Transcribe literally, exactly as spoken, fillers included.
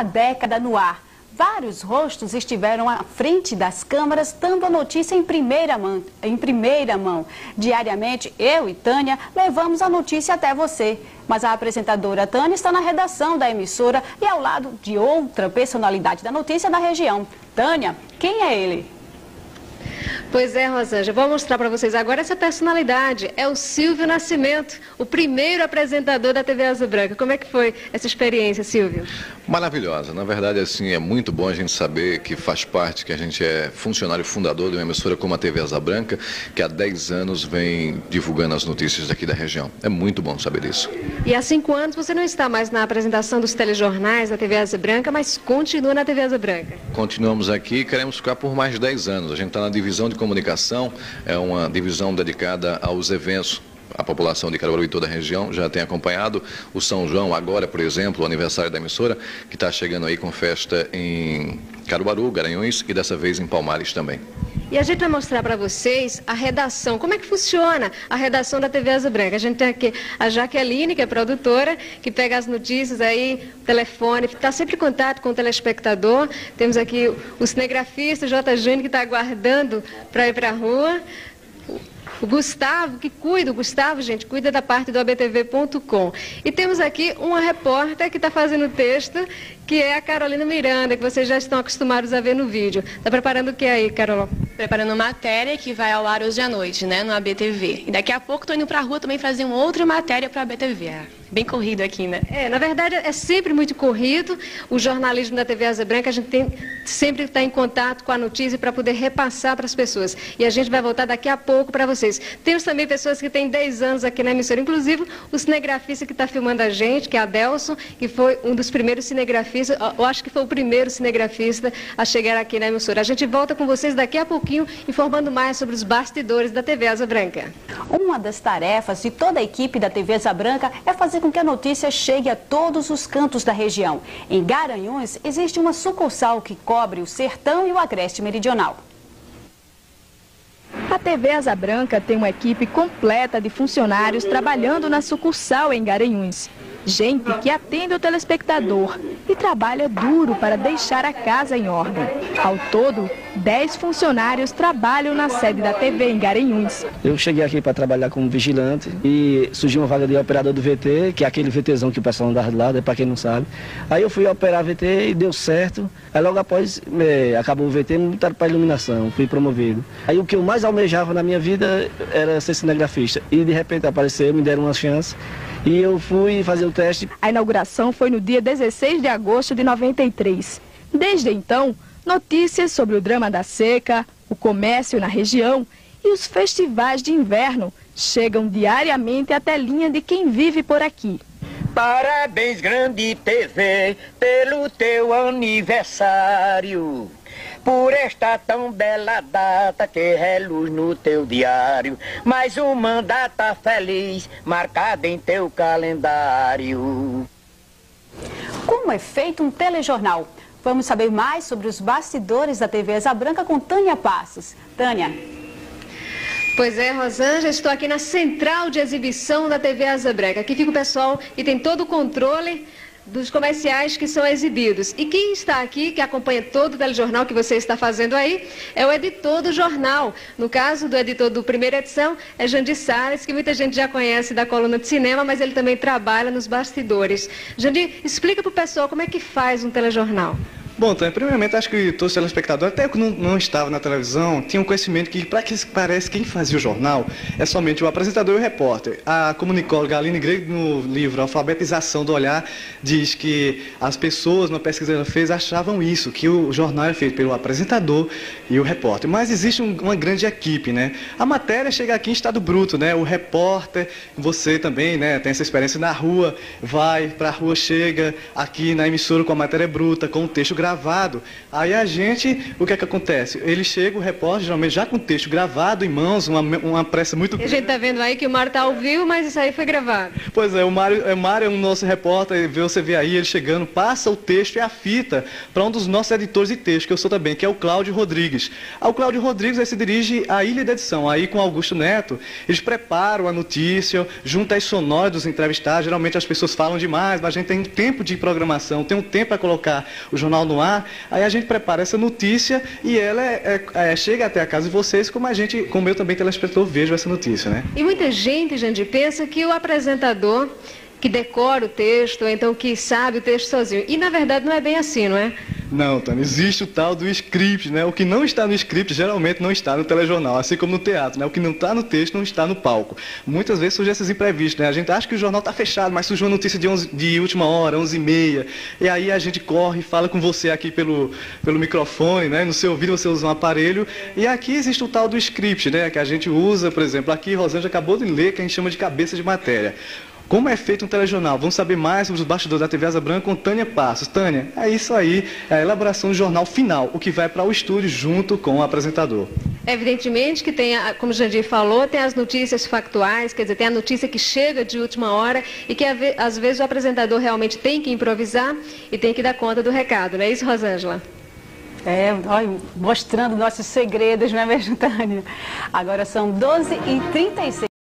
década no ar. Vários rostos estiveram à frente das câmeras, dando a notícia em primeira mão. Em primeira mão. Diariamente, eu e Tânia levamos a notícia até você. Mas a apresentadora Tânia está na redação da emissora e ao lado de outra personalidade da notícia da região. Tânia, quem é ele? Pois é, Rosângela, vou mostrar para vocês agora essa personalidade. É o Silvio Nascimento, o primeiro apresentador da T V Asa Branca. Como é que foi essa experiência, Silvio? Maravilhosa. Na verdade, assim, é muito bom a gente saber que faz parte, que a gente é funcionário fundador de uma emissora como a T V Asa Branca, que há dez anos vem divulgando as notícias daqui da região. É muito bom saber isso. E há cinco anos você não está mais na apresentação dos telejornais da T V Asa Branca, mas continua na T V Asa Branca. Continuamos aqui e queremos ficar por mais de dez anos. A gente está na divisão de comunicação, é uma divisão dedicada aos eventos. A população de Caruaru e toda a região já tem acompanhado o São João, agora, por exemplo, o aniversário da emissora, que está chegando aí com festa em Caruaru, Garanhuns e dessa vez em Palmares também. E a gente vai mostrar para vocês a redação, como é que funciona a redação da T V Asa Branca. A gente tem aqui a Jaqueline, que é produtora, que pega as notícias aí, telefone, está sempre em contato com o telespectador. Temos aqui o cinegrafista, o J. Júnior, que está aguardando para ir para a rua. O Gustavo, que cuida, o Gustavo, gente, cuida da parte do A B T V ponto com. E temos aqui uma repórter que está fazendo o texto, que é a Carolina Miranda, que vocês já estão acostumados a ver no vídeo. Está preparando o que aí, Carol? Preparando matéria que vai ao ar hoje à noite, né, no A B T V. E daqui a pouco estou indo para a rua também fazer uma outra matéria para a A B T V. É bem corrido aqui, né? É, na verdade é sempre muito corrido. O jornalismo da T V Asa Branca, a gente tem, sempre está em contato com a notícia para poder repassar para as pessoas. E a gente vai voltar daqui a pouco para vocês. Temos também pessoas que têm dez anos aqui na emissora, inclusive o cinegrafista que está filmando a gente, que é Adelson, que foi um dos primeiros cinegrafistas, eu acho que foi o primeiro cinegrafista a chegar aqui na emissora. A gente volta com vocês daqui a pouquinho, informando mais sobre os bastidores da T V Asa Branca. Uma das tarefas de toda a equipe da T V Asa Branca é fazer com que a notícia chegue a todos os cantos da região. Em Garanhuns, existe uma sucursal que cobre o sertão e o agreste meridional. A T V Asa Branca tem uma equipe completa de funcionários trabalhando na sucursal em Garanhuns. Gente que atende o telespectador e trabalha duro para deixar a casa em ordem. Ao todo, dez funcionários trabalham na sede da T V em Garanhuns. Eu cheguei aqui para trabalhar como vigilante e surgiu uma vaga de operador do V T, que é aquele VTzão que o pessoal andava de lado, é para quem não sabe. Aí eu fui operar V T e deu certo. Aí logo após é, acabou o V T, me botaram para iluminação, fui promovido. Aí o que eu mais almejava na minha vida era ser cinegrafista. E de repente apareceu, me deram uma chance. E eu fui fazer o teste. A inauguração foi no dia dezesseis de agosto de noventa e três. Desde então, notícias sobre o drama da seca, o comércio na região e os festivais de inverno chegam diariamente à telinha de quem vive por aqui. Parabéns, grande T V, pelo teu aniversário. Por esta tão bela data que reluz no teu diário, mais uma data feliz marcada em teu calendário. Como é feito um telejornal? Vamos saber mais sobre os bastidores da T V Asa Branca com Tânia Passos. Tânia. Pois é, Rosângela, estou aqui na central de exibição da T V Asa Branca. Aqui fica o pessoal e tem todo o controle dos comerciais que são exibidos. E quem está aqui, que acompanha todo o telejornal que você está fazendo aí, é o editor do jornal. No caso do editor do primeira edição, é Jandir Salles, que muita gente já conhece da coluna de cinema, mas ele também trabalha nos bastidores. Jandir, explica para o pessoal como é que faz um telejornal. Bom, então, primeiramente, acho que todos os telespectadores, até que não, não estava na televisão, tinham conhecimento que, para que parece quem fazia o jornal, é somente o apresentador e o repórter. A comunicóloga Aline Grego, no livro Alfabetização do Olhar, diz que as pessoas, numa pesquisa que ela fez, achavam isso, que o jornal é feito pelo apresentador e o repórter. Mas existe um, uma grande equipe, né? A matéria chega aqui em estado bruto, né? O repórter, você também, né, tem essa experiência na rua, vai para a rua, chega aqui na emissora com a matéria bruta, com o texto gravado. gravado. Aí a gente, o que é que acontece? Ele chega, o repórter, geralmente já com o texto gravado em mãos, uma, uma pressa muito grande. A gente tá vendo aí que o Mário tá ao vivo, mas isso aí foi gravado. Pois é, o Mário, o Mário é o nosso repórter, você vê aí ele chegando, passa o texto e a fita para um dos nossos editores de texto, que eu sou também, que é o Cláudio Rodrigues. Aí o Cláudio Rodrigues aí se dirige à ilha da edição, aí com o Augusto Neto, eles preparam a notícia, junto às sonoras dos entrevistados, geralmente as pessoas falam demais, mas a gente tem um tempo de programação, tem um tempo para colocar o jornal no ar, aí a gente prepara essa notícia e ela é, é, é, chega até a casa de vocês, como a gente, como eu também, telespectador, vejo essa notícia, né? E muita gente, Jandir, pensa que o apresentador que decora o texto, ou então que sabe o texto sozinho. E na verdade não é bem assim, não é? Não, Tânia, existe o tal do script, né? O que não está no script geralmente não está no telejornal, assim como no teatro, né? O que não está no texto não está no palco. Muitas vezes surgem esses imprevistos, né? A gente acha que o jornal está fechado, mas surgiu uma notícia de, onze, de última hora, onze e meia, e aí a gente corre, fala com você aqui pelo, pelo microfone, né? No seu ouvido você usa um aparelho, e aqui existe o tal do script, né? Que a gente usa, por exemplo, aqui Rosângela acabou de ler, que a gente chama de cabeça de matéria. Como é feito um telejornal? Vamos saber mais sobre os bastidores da T V Asa Branca com Tânia Passos. Tânia, é isso aí, é a elaboração do jornal final, o que vai para o estúdio junto com o apresentador. Evidentemente que tem, como o Jandir falou, tem as notícias factuais, quer dizer, tem a notícia que chega de última hora e que às vezes o apresentador realmente tem que improvisar e tem que dar conta do recado, não é isso, Rosângela? É, olha, mostrando nossos segredos, não é mesmo, Tânia? Agora são doze e trinta e seis.